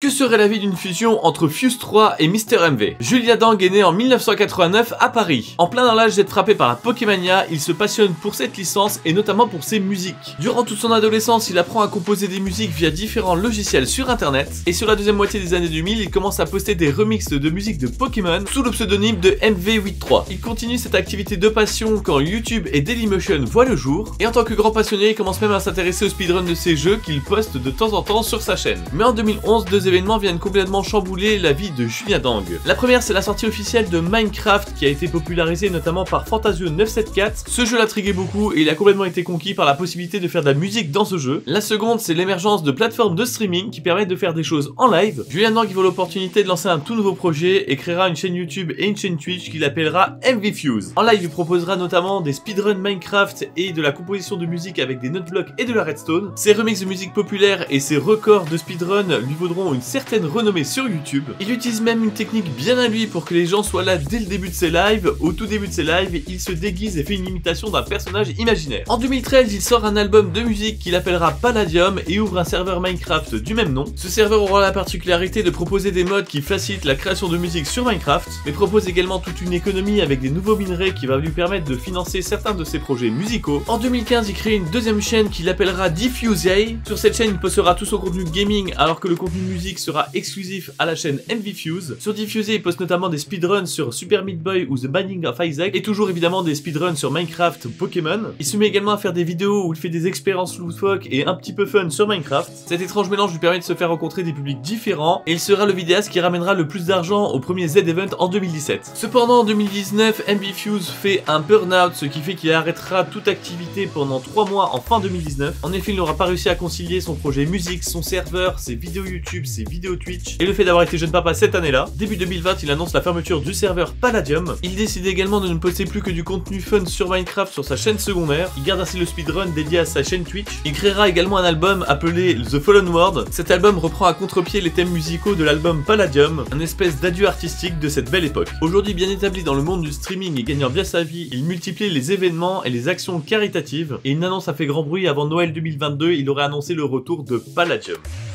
Que serait la vie d'une fusion entre Fuse 3 et Mr MV? Julia Dang est né en 1989 à Paris. En plein dans l'âge d'être frappé par la Pokémania, il se passionne pour cette licence et notamment pour ses musiques. Durant toute son adolescence, il apprend à composer des musiques via différents logiciels sur internet, et sur la deuxième moitié des années 2000, il commence à poster des remixes de musique de Pokémon sous le pseudonyme de MV83. Il continue cette activité de passion quand YouTube et Dailymotion voient le jour, et en tant que grand passionné, il commence même à s'intéresser au speedrun de ses jeux qu'il poste de temps en temps sur sa chaîne. Mais en 2011, deux événements viennent complètement chambouler la vie de Julia Dang. La première, c'est la sortie officielle de Minecraft qui a été popularisée notamment par Fantasio974. Ce jeu l'intriguait beaucoup et il a complètement été conquis par la possibilité de faire de la musique dans ce jeu. La seconde, c'est l'émergence de plateformes de streaming qui permettent de faire des choses en live. Julia Dang voit l'opportunité de lancer un tout nouveau projet et créera une chaîne YouTube et une chaîne Twitch qu'il appellera MVFuse. En live, il proposera notamment des speedruns Minecraft et de la composition de musique avec des noteblock et de la redstone. Ses remixes de musique populaire et ses records de speedrun lui vaudront une certaine renommée sur YouTube. Il utilise même une technique bien à lui pour que les gens soient là dès le début de ses lives. Au tout début de ses lives, il se déguise et fait une imitation d'un personnage imaginaire. En 2013, il sort un album de musique qu'il appellera Palladium et ouvre un serveur Minecraft du même nom. Ce serveur aura la particularité de proposer des modes qui facilitent la création de musique sur Minecraft, mais propose également toute une économie avec des nouveaux minerais qui va lui permettre de financer certains de ses projets musicaux. En 2015, il crée une deuxième chaîne qu'il appellera Diffusey. Sur cette chaîne, il postera tout son contenu gaming alors que le contenu musique sera exclusif à la chaîne MVFuse. Sur Diffusey, il poste notamment des speedruns sur Super Meat Boy ou The Binding of Isaac et toujours évidemment des speedruns sur Minecraft ou Pokémon. Il se met également à faire des vidéos où il fait des expériences loufoques et un petit peu fun sur Minecraft. Cet étrange mélange lui permet de se faire rencontrer des publics différents et il sera le vidéaste qui ramènera le plus d'argent au premier Z-Event en 2017. Cependant en 2019, MVFuse fait un burn-out, ce qui fait qu'il arrêtera toute activité pendant 3 mois en fin 2019. En effet, il n'aura pas réussi à concilier son projet musique, son serveur, ses vidéos YouTube, ses vidéos Twitch et le fait d'avoir été jeune papa cette année-là. Début 2020, il annonce la fermeture du serveur Palladium. Il décide également de ne poster plus que du contenu fun sur Minecraft sur sa chaîne secondaire. Il garde ainsi le speedrun dédié à sa chaîne Twitch. Il créera également un album appelé The Fallen World. Cet album reprend à contre-pied les thèmes musicaux de l'album Palladium, un espèce d'adieu artistique de cette belle époque. Aujourd'hui bien établi dans le monde du streaming et gagnant bien sa vie, il multiplie les événements et les actions caritatives et une annonce a fait grand bruit avant Noël 2022, il aurait annoncé le retour de Palladium.